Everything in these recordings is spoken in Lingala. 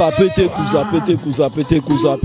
pété, cousa pété.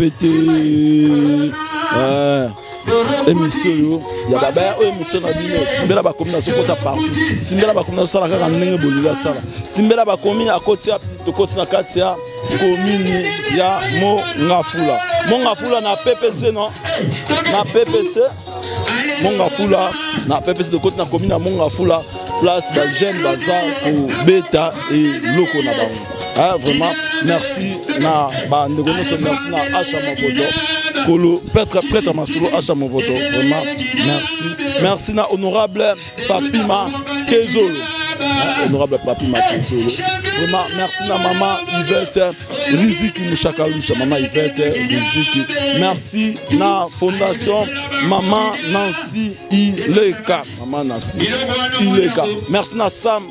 Émission, il y a baba émission na bino. Timbela ba komina sokota partout. Timbela ba komina sala kaka ndenge bolila sala. Timbela ba komina akoti to koti na kati ya komini ya Mongafula na PPC non? Na PPC Mongafula na PPC de koti na komina Mongafula place ba jeune bazar pour beta et loko na bango. Ah vraiment merci na ba ndeko no merci na Acha Movoto. Kolo prêtre Masolo Acha Movoto. Vraiment merci na honorable Papima Kezolo. Honorable Papima Kezolo. Vraiment merci na maman Yvette Riziki Mouchakalusha, maman Yvette Riziki. Merci na fondation maman Nancy Ileka, maman Nancy Ileka. Merci na Sam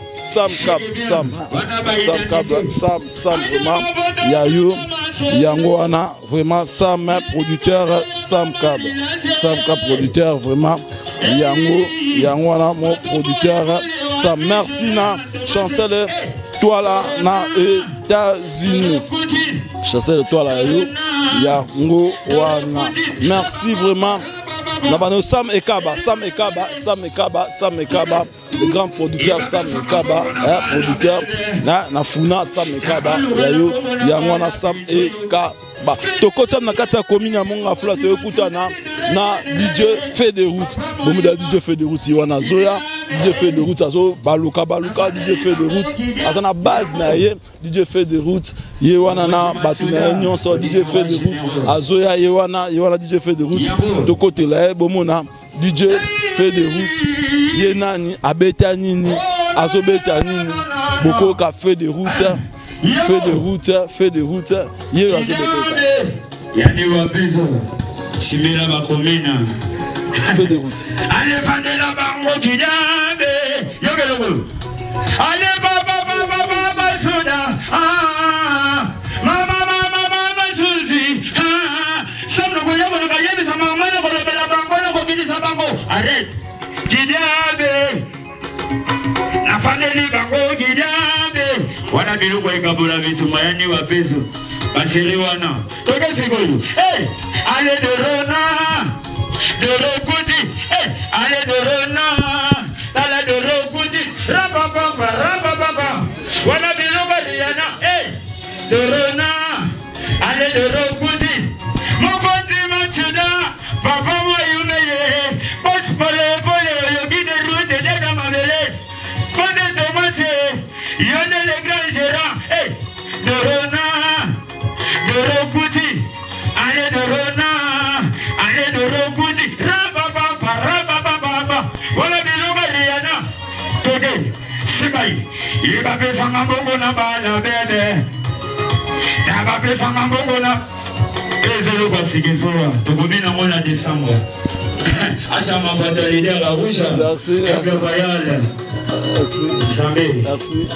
vraiment Yayo Yangoana vraiment Sam producteur Sam Cab producteur vraiment Yangoana mon producteur Sam. Merci na chancel toi là na États-Unis, chancel toi là Yangoana. Merci vraiment. Sam Ekaba, le grand producteur Sam Ekaba, producteur na Funa Sam Ekaba, Yangwana Sam Ekaba. Tokota na kati ya komini ya Mongafula tokuta na DJ fait de route. Bomu da DJ fait de route wana zoya, DJ fait de route azo baluka DJ fait de route. Azana base na ye DJ fait de route. Ye wana na batuna nyonso DJ fait de route. Azoya ye wana DJ fait de route. Tokote la bomu na DJ fait de route. Ye nani abeta nini azobeta nini boko ka fait de route. Fait de route. Hier à ce yani wapezo simela bakomena fait de route. Allez fandela bango kidabe yogelo. Allez baba soda mama suzi somno goya bono kayebe sama mama ko bela bango na ko kidi sabango. Arrête kidabe na fandeli bango kidabe. Wana biloko ekabola bituma yani wapezo basiri wana toke sikoyo allez de rona de rokuti allez de rona tala de rokuti rababa wana biloko yana de rona allez de rokuti mokonzi machuda papa mo yumeye bos pole yogi de route de gamabele konde tomate yone le grand gérant de rona de rokuti allez de rona allez de rokuti rababa wala bilonga yana toke sibai iba pesa ngambongo na bala bebe taba pesa ngambongo na ezelo kwa sikisoa tokobina mona décembre Acha Movoto leader la rouge merci merci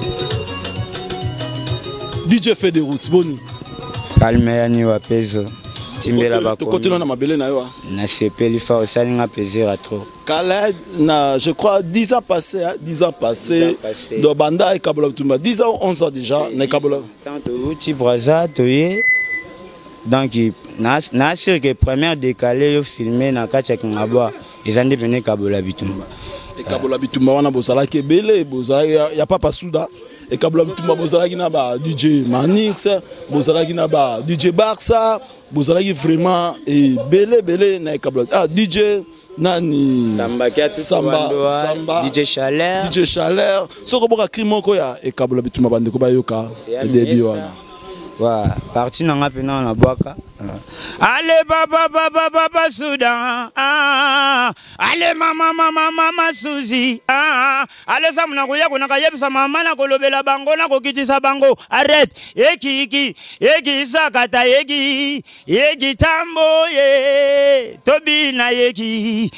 DJ fait des routes boni Kalmeani wapezo timbela bako to côté na mabele na yo na sepeli fa osalinga plaisir à trop Khaled na je crois 10 ans passés do banda et Kabola Bitumba 10 ans 11 ans déjà na Kabola tant outi braza toye donc na sûr que première décalé yo filmé na kacha kingabwa ezandi pene Kabola Bitumba et Kabola Bitumba wana bozala ke belé bozala ya papa Souda et Kabola Bitumba bozala ki na ba DJ Manix bozala ki na ba DJ Barça bozala ki vraiment et belé na Kabola DJ nani Samba DJ Chaleur soko boka krimoko ya et Kabola Bitumba bandeko bayoka et début wana wa parti nanga pena na bwaka allez baba Soudan allez mama Suzi allez samna ko yako na kayebisa mama na kolobela bango na kokitisa bango arrête eki sakata eki tambo ye tobina eki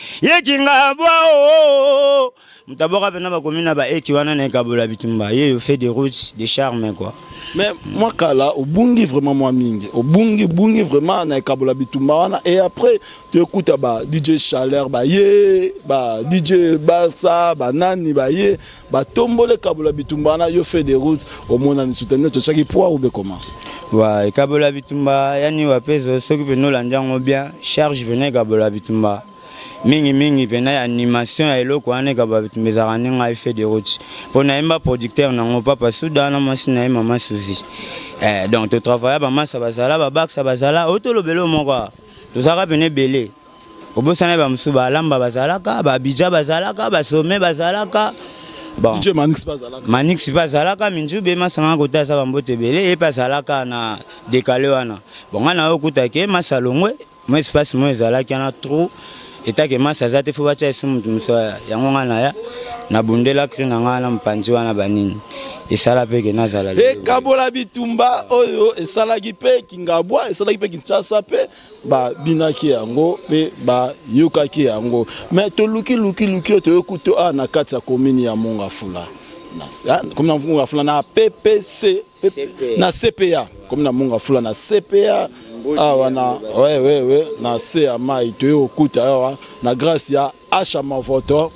ngabwa mtaboka pena ba komina ba eki wana na Kabola Bitumba ye fait des routes des charmes quoi Mais moi kala au bungi vraiment moi mingi au bungi vraiment na kabola bitumba wana et après tu écoutes ba DJ Chaleur ba ye ba DJ Bassa ba nani ba ye ba tombole kabola bitumba wana yo fait des routes au monde en soutenir to chaki poids ou be comment ouais kabola bitumba yani wapezo soki peno lanjango bien charge venait kabola bitumba mingi pena animation ya eloko ane kabola bitumba zarani ngai fait des routes pour na imba producteur nango papa Souda na masina e mama Suzy donc tu travailles ba massa bazala ba baxa bazala otolo belo moko to saka pene belé obosana ba msuba lamba bazalaka ba bija bazalaka ba sommet bazalaka. Bon. DJ Manix bazalaka minjube masanga kota sa bambote belé et bazalaka na décalé wana bon ngana okutake masalongwe moi espace moi ezalaki na trop etake masa zate fo bacha esumuntu musa yango ngana ya na bundela kri na ngana mpanzi wana banini esala peke nazala e kabola bitumba oyo esala gipe kingabwa esala gipe kinchasa pe ba binaki yango pe ba yokaki yango mais to luki to ekuto na kati ya commune ya Mongafula comme na Mongafula na PPC na CPA comme na Mongafula na CPA wana ouais na CMA to okuta na grâce ya achama voto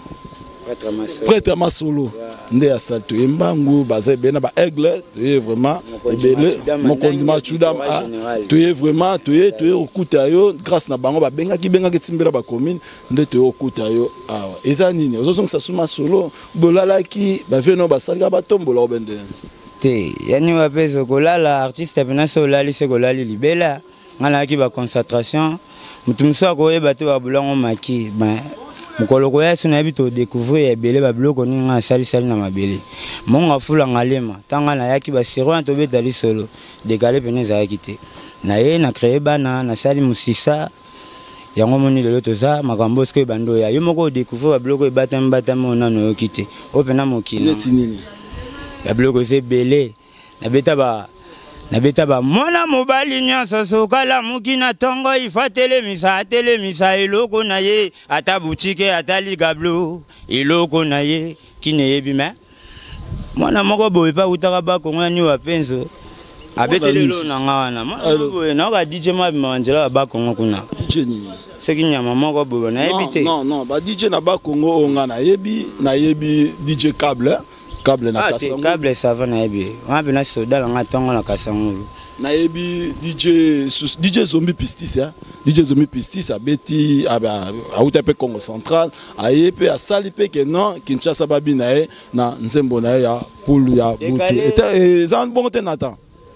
prêtre Masolo nde asalto embangu baza bena ba aigle tu es vraiment belé mon condiment chudam tu es vraiment tu es okuta yo grâce na bango ba bengaki timbela ba commune nde tu okuta yo awa eza nini ozo ngisa suma solo bolalaki ba veno basalika ba tombola obende te yani wapezo kolala artiste pena solali se kolali libela ngana ki ba concentration mutumso ko yeba te ba bulango maki ba mukoloko ya suna bito découvrir ebele ba bloko ninga sali na mabele Mongafula ngalema tanga na yaki ba sero to betali solo décalé pene za yakite na ye na créer bana na sali musisa yango moni lelo toza makambo ske bando ya yo moko découvrir ba bloko batamba onano yokite opena mokili nini ya bloko ze belé na beta ba mwana mobali nyonso sokala mukina tongo ifatele misa eloko na ye ata boutique ata ligablo eloko na ye kineyebi me mwana moko boye pa utaka ba kongo ni wapenzo abetele lo na ngawana mwana boye na ka DJ mabanjela ba kongo kuna DJ nini seki nyama moko boye na ebite non ba DJ na ba kongo onga na yebi DJ câble na kasango câble ça va na yebi on na soda nga tongo na kasango na yebi DJ Zombie Pistis ya DJ Zombie Pistis abeti auta pe Congo Central ayepe asali pe ke non Kinshasa babi na ye na nzembo na ya poule ya butu et ça bon te nata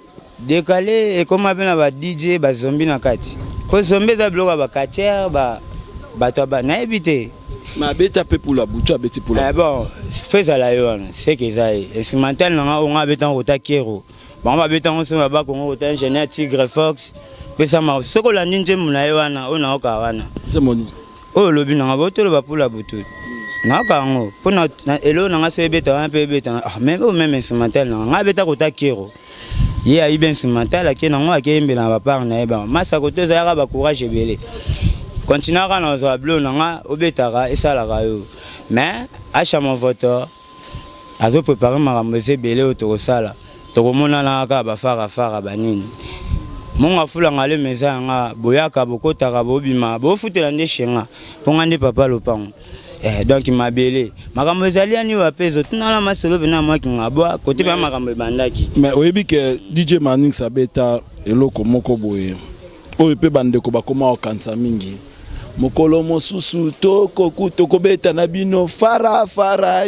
décalé et comme abena ba DJ ba zombie na kati ko zombie za bloka ba katière ba bato ba na ebite ma beta pe pour la butu abeti pour la bon fais ça la yo c'est que ça est mental na on a betan rota kero bon ba betan on se ba ko rota ingénieur Tigre Fox pe ça ma soko la ninje muna yo wana ona oka wana c'est moni oh lobi na boto ba pour la butu na ka ngo pona elo na se beta un peu beta même mental na beta rota kero ye a bien mental a ke na ngo a ke mbela ba par na ba masa ko to za ba courage belé continuera na zo blo na obetara esala yo mais achama voto azo préparer makambo belé otokosala tokomona na ka ba fara banini Mongafula ngale meza nga boyaka bokotaka bobima bofutela nde shenga ponga nde papa lopango donc mabele makambo ezali ani wapezo tunala masolo bena mwaki ngabwa kote ba makambo bandaki mais oyebi ke DJ Manix abeta eloko moko boye oyo pe bandeko bakoma okansa mingi mokolo mosusu toko beta na bino fara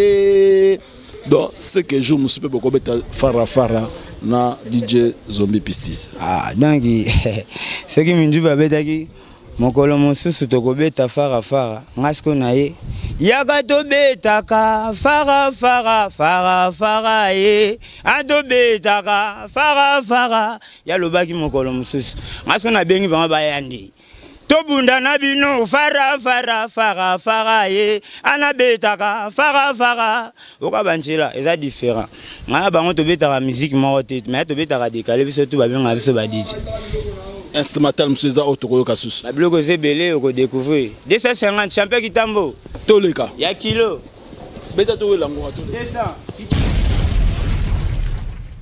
ye donc c'est que jour musupe boko beta fara na DJ Zombie Pistis donc ce qui minju ba betaki mokolo mosusu toko beta fara ngasko na ye yaka to betaka fara ye ado betaka fara ya lobaki mokolo mosusu ngasko na bengi vanga bayandi tobunda na bino fara ye anabetaka fara oka banchela eza différent nga bango to betaka musique moko te mais to betaka décalé biso to babenga biso ba DJ instrumental mseza otoko kasusu la bloco zebele oko découvrir 250 champion kitambo toleka ya kilo beta to lango to 200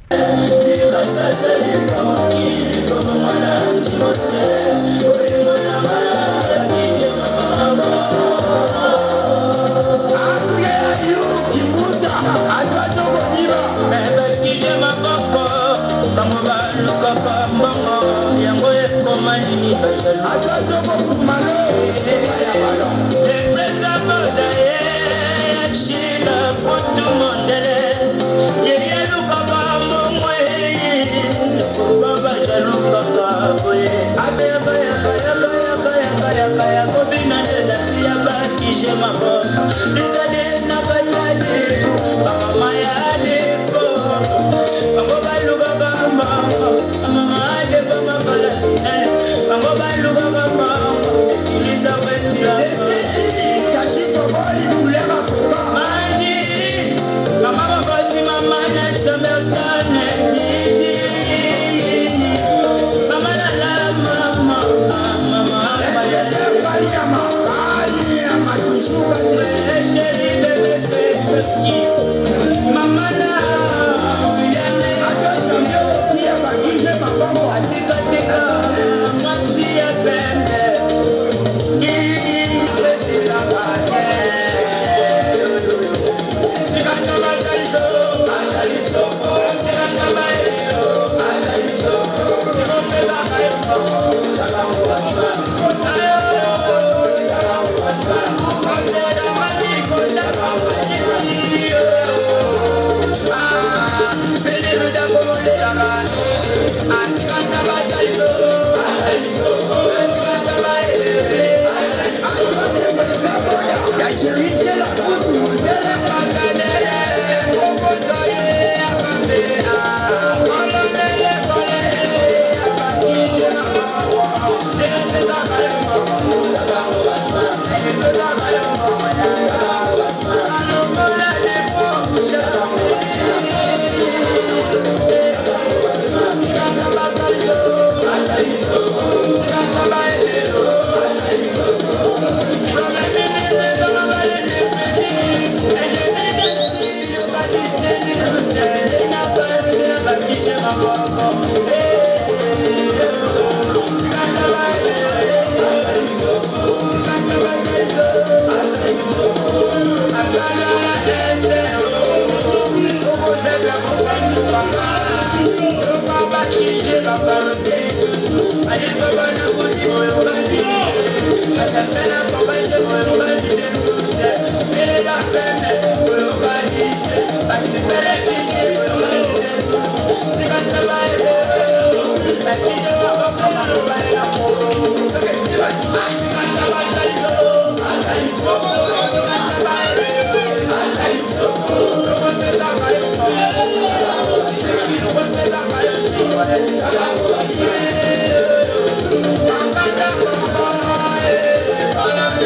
Hola.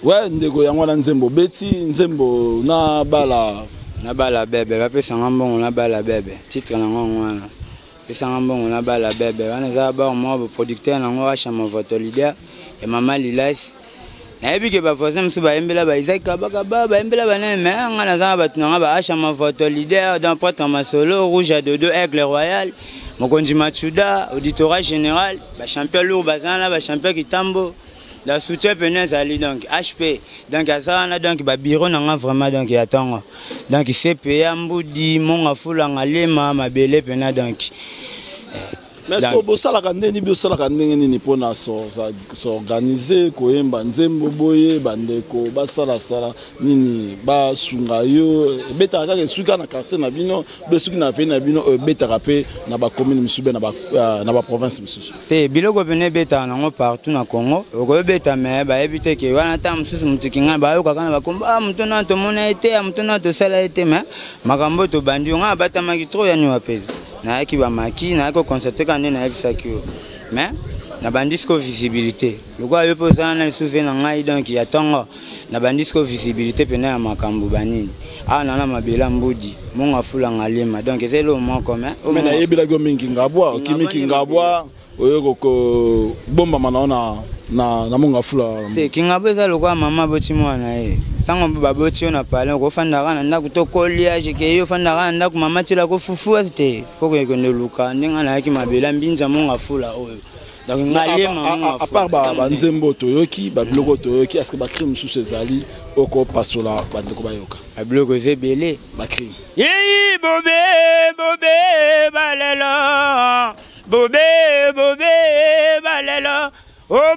Ouais, ndeko yango na nzembo beti nzembo na bala bebe bapesa ngambongo na bala bebe titre na ngongo wana pesa ngambongo na bala bebe wana za ba mo producteur na ngo achama voto leader et mama Lilas na ebike ba voisin msu ba embela ba Isaac kabaka ba embela ba na mais ngana za ba tunanga ba achama voto leader dans Pointe Masolo rouge à dodo aigle royal mokonji Matsuda auditorat général ba champion lourd bazana ba champion Kitambo. La soutien pénètre ali donc HP donc ça on a donc ba bureau nanga vraiment donc yatongo donc CPA mbudi monga fulanga lema mabele pena donc mais est-ce que bosala kandeni bosala kandeni ni pona s'organiser koyemba nzembo boye bandeko basala sala nini ba sunga yo beta kaka suka na quartier na bino besuki na vena bino beta rapé na ba commune musube na ba province mususu te biloko pene beta na ngo partout na Congo ko beta me ba ebite ke wana ta mususu mutikinga ba yo kaka na ba komba mutona to mona ete mutona to sala ete me makambo to bandi nga bata makitro ya ni wapezi na ki ba maki na ko constater quand na ebisakio mais na bandisco visibilité le quoi yo posa na souvenir na ngai donc ya tongo na bandisco visibilité pena ya makambo banini na mabela mbudi monga fula ngalema donc c'est le moko mais na yebila go mingi ngabwa kimiki ngabwa oyo ko bomba manaona na monga fula te kingabeza le quoi mama boti mwana tango baboti na pale ko fanda kana ndaku to koliage ke yo fanda kana ndaku mama tila ko fufu asite foko ko ne luka ndinga na yaki mabela mbinza monga fula oyo donc ngalema à part ba nzembo toyoki ba biloko toyoki est-ce que ba crime sous ezali oko pasola bandeko bayoka ba biloko zebele ba crime yi bobe balelo bobe balelo oh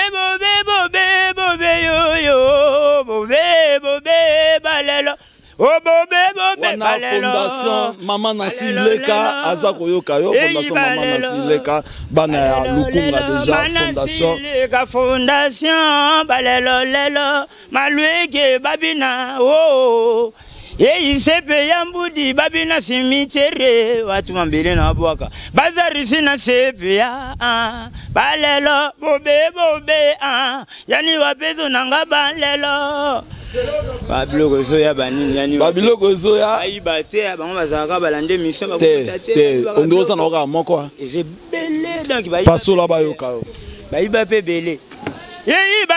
bobe yo bobe balelo oh bobe balelo fondation mama Nasileka aza koyoka yo fondation mama Nasileka bana ya lukunga déjà fondation balelo lelo malwege babina oh Ye sepe yambudi babina cimetière watu mambele na bwaka bazarisi na sepe ya balelo bobe yani wapezo nanga balelo babiloko zoya banini yani babiloko zoya ayibate bango bazaka balande mission bakutate ondoza na oka moko ezebele donc pasola bayoka bayiba pe bele Yei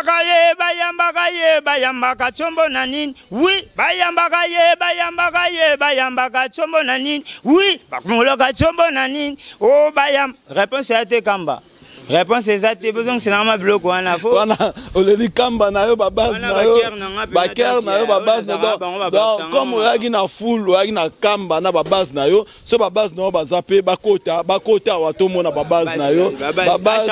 bayambaka chombo na nini oui bayambaka chombo na nini oui bakumoloka chombo na nini oh bayam réponse à te kamba réponse exacte besoin c'est normal bloco wana fo wana oleli kamba na yo ba base na yo ba ker na yo ba base na donc comme oyaki na full oyaki na kamba na ba base na yo so ba base na yo bazape bakota wato mona ba base na yo ba base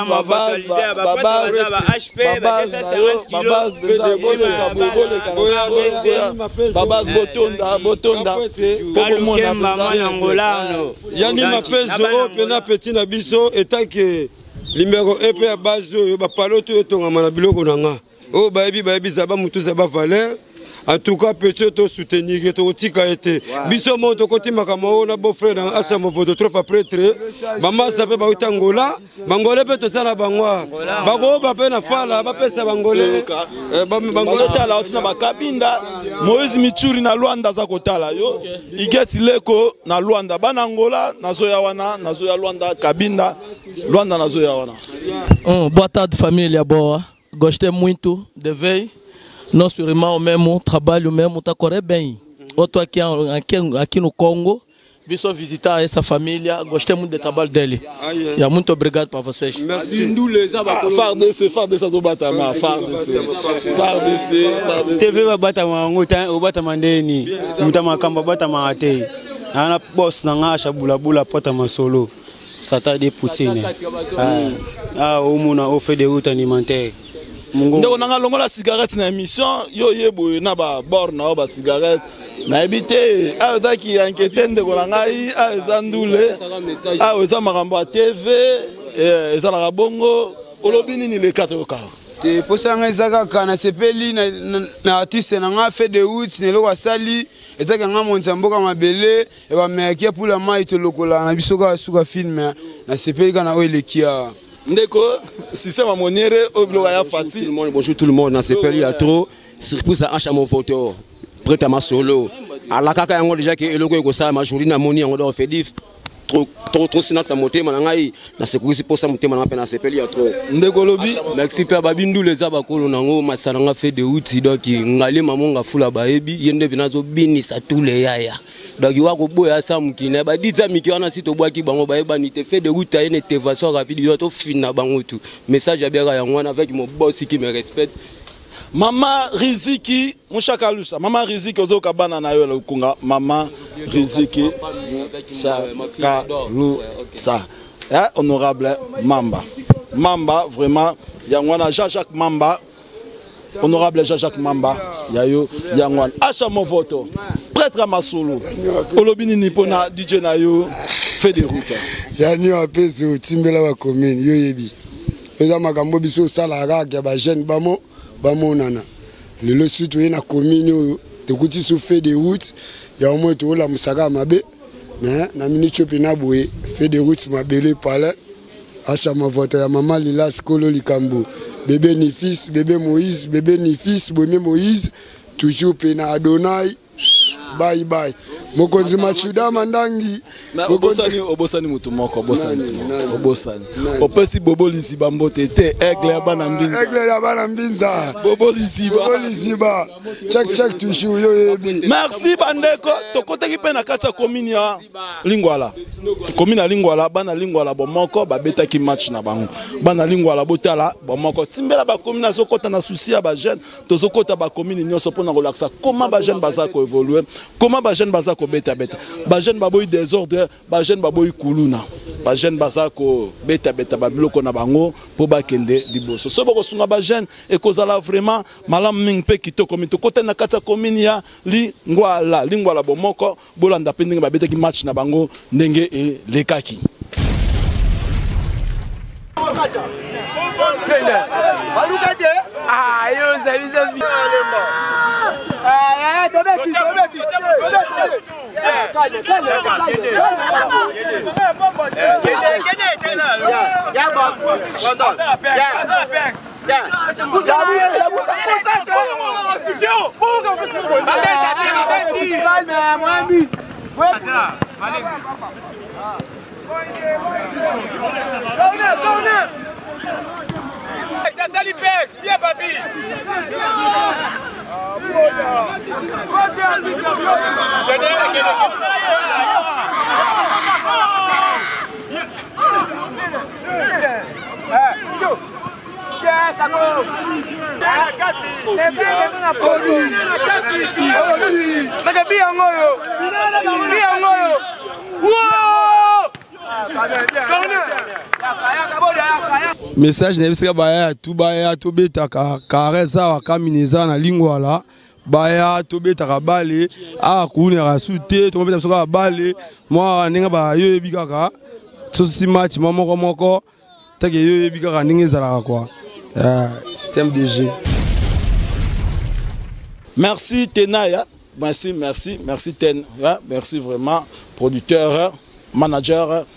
botonda pour mona yani mapezo pena petit na biso etake Numéro EP à base de Bapaloto et Tongamana Biloko Nanga. Oh, baby, Zaba Moutou Zaba Valère. En tout cas, peut-être soutenir que tu as été. Biso monte côté Makamao, na beau frère dans Assamo Voto, trop après très. Maman s'appelle Baoutangola. Bangolais peut te faire la bangoa. Bango, Bapé na fala, Bapé sa Bangolais. Bangolais la otina bakabinda. Moïse Michuri na Luanda za kotala yo. Igeti leko na Luanda. Banangola, nazoya wana, nazoya Luanda, Kabinda. Luanda nazoya wana. Boa tarde, família boa. Gostei muito de ver. Nosso irmão mesmo, trabalho mesmo, está correndo bem. Eu estou aqui no Congo, vim só visitar essa família, gostei muito do trabalho dele. Muito obrigado para vocês. Merci. Fardesse, Zobatama, Fardesse. TV Batama, Obatama Ndeni, Mutama Kamba Batama Ate, Ana Boss Nangasha Bula Potama Solo, Saturday Poutine. Omuna offre de route alimentaire. Ndeko nanga longola cigarette na émission yo yebo na ba borna ba cigarette na ebité azaki enquête ndeko ngai azandule eza makambo ya TV eza na bongo olobini ni le 4 ka te posanga ezaka kana sepeli na artiste na nga fait de route ne lo wasali etaka nga monza mboka mabele e ba mekia pula mai to lokola na bisoka suka film na sepeli kana o elekia Ndeko, système à Moniere, Obloya Fati. Bonjour tout le monde, dans ce pays, il y a trop. Surprise à Hacha mon photo. Prêt à ma solo. À la caca, on déjà que le logo ça, ma journée à Moni, on doit faire diff. Trop sinon ça monte, manangai. Dans ce coup, pour ça monter, manangai, dans ce pays, il y a trop. Ndeko Lobi. Merci, Père Babindou, les abakolo, nango, Masaranga fait de outils, donc, Ngali, maman, Fula Baebi, Yende Benazo, Bini, ça tous les yaya. Donc, il y a un peu de temps qui n'est pas dit que tu as fait des routes, tu as une intervention rapide, tu as fait tout. Message à bien avec mon boss qui me respecte. Maman Riziki, mon chakalusa. Maman Riziki, ozo kabana na yo kunga. Maman Riziki, chakalusa. Honorable Mamba. Mamba, vraiment, il y a un Jacques Mamba. Honorable Jacques Mamba, Yayo, Yangwan. Acha mon voto. Prêtre à Masolo. Olobini Nipona, DJ Nayo, fait des routes. Yani apeso timbela wa commune yo yebi. Eza makambo biso sala raka ba jeune bamo nana. Le suite na commune te kuti so fait des routes. Ya au moins to la musaka mabe. Mais na minute pina boye fait des routes mabele pale. Acha mon voto ya maman Lila Skolo Likambo. Bébé ni fils, bébé Moïse, bébé ni fils, bébé Moïse, toujours pena Adonai. Bye bye. Mokonzi machuda mandangi. Obosani mutumoko, obosani. Opesi bobo lisiba mbote te aigle ya bana mbinza. Aigle ya bana mbinza. Bobo lisiba. Check toujours yo yebi. Merci bandeko. Tokoteki pe na kati ya commune ya Lingwala. Commune ya Lingwala, bana Lingwala bomoko babetaki match na bango. Bana Lingwala botala bomoko. Timbela ba commune azokota na souci ya ba jeune, tozokota ba commune nyonso pona relaxa. Comment ba jeune baza ko évoluer? Comment ba jeune baza ko beta? Ba jeune baboy désordre, ba jeune baboy kuluna. Ba jeune baza ko beta ba biloko na bango po ba kende liboso. So boko sunga ba jeune e kozala vraiment malam ming pe kitoko mito kote na kata commune ya Lingwala bomoko bolanda pe ndenge ba beta ki match na bango ndenge e lekaki. Ah, yo zavi. Viens, papi. Message nebisika baya to betaka kareza wa kamineza na Lingwala baya to betaka bale a kunera sute to betaka soka bale moi ninga ba yo bikaka so si match moko take yo bikaka ninga zala quoi système de jeu. Merci Tenaya, merci Ten, merci vraiment producteur, manager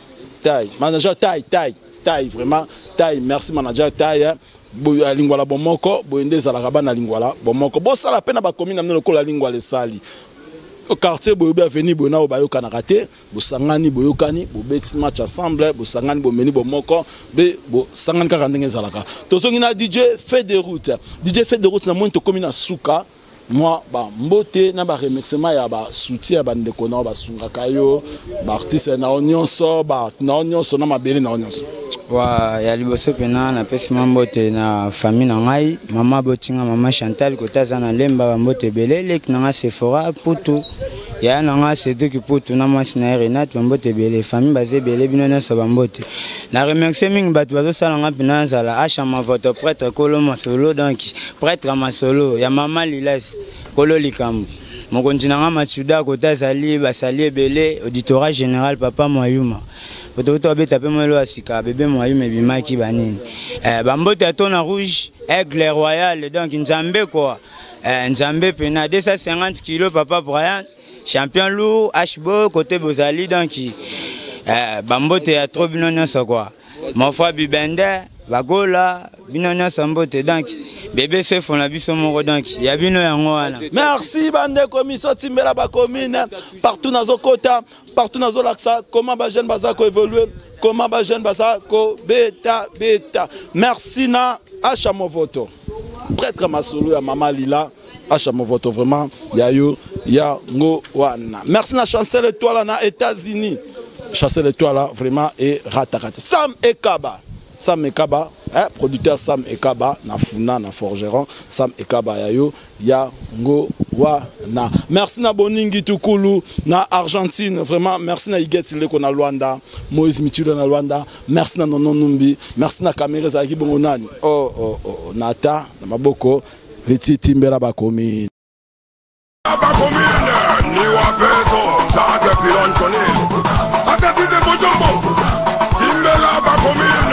taille vraiment taille, merci manager taille. Lingwala bomoko boende zalaka bana Lingwala bomoko bo sala pena ba commune amna lokola Lingwala sali au quartier boyobe avenue bona obayoka na raté bo sangani boyokani bo beti match ensemble bo sangani bo meni bomoko be bo sangani kaka ndenge zalaka tozongi na DJ fait des routes na moins to commune suka moi ba mbote na ba remerciement ya ba soutien ba ndeko na ba sungaka yo ba artiste na onionso na mabele na onionso wa ya liboso pena na pesi mbote na famille na ngai mama botinga mama Chantal kotaza na lemba ba mbote belele na nga Sephora putu ya na nga c'est que putu na mwasi na Renat ba mbote belele famille bazé belele bino na so ba mbote na remercier mingi batu bazo sala nga pena zala acha ma votre prêtre Kolo Masolo donc prêtre Masolo ya mama Lilas Kolo Likambo mokonzi na nga Machuda kotaza li basali ebele auditorat général papa Moyuma Oto beta pe mwelo asika bébé Moyuma bimaki banini bambote atona rouge aigle royal donc Nzambe quoi Nzambe pena 250 kg papa Brian champion lourd Hbo côté Bozali donc bambote ya trop bino nyonso quoi Mon frère Bibende, Bagola, Binonia Sambote, donc, bébé se font la biso moro, donc, il y a Bino Yangoana. Merci, bande commission Timbela Bakomine, partout dans Zokota, partout dans Zolaksa, comment Bajen Bazako évolue, comment Bajen Bazako beta. Merci na Achamovoto. Prêtre Masolo ya Mama Lila, Achamovoto vraiment, Yayo, Yango Wana. Merci na Chancel Étoile na États-Unis. Chancel Étoile vraiment et Ratakate. Sam Ekaba. Sam Ekaba, producteur Sam Ekaba, na Funa, na Forgeron, Sam Ekaba Yayo, Yango Wana. Merci na Boningi Tukulu, na Argentine, vraiment, merci na Iget Ileko na Luanda, Moïse Michilo na Luanda, merci na Nono Numbi, merci na Kamere Zaki Bongonani, Nata, na Maboko, Viti Timbela Bakomine. Bakomine, ni wapeso, Pilon Konil, Timbela Bakomine.